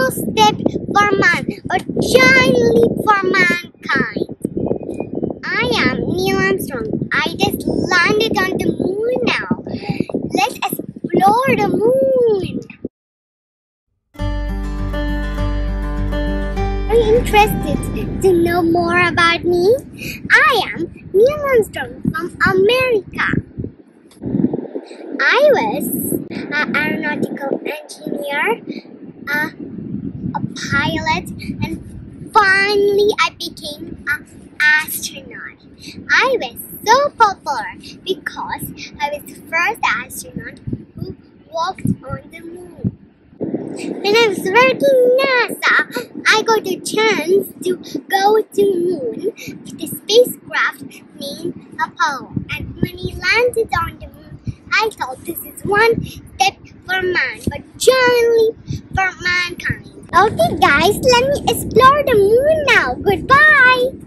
small step for man, a giant leap for mankind. I am Neil Armstrong. I just landed on the moon now. Let's explore the moon. Are you interested to know more about me? I am Neil Armstrong from America. I was an aeronautical engineer, a pilot, and finally I became an astronaut. I was so popular because I was the first astronaut who walked on the moon. When I was working NASA, I got a chance to go to the moon with a spacecraft named Apollo. And when he landed on the moon, I thought this is one step for man, but giant leap for mankind. Okay guys, let me explore the moon now. Goodbye!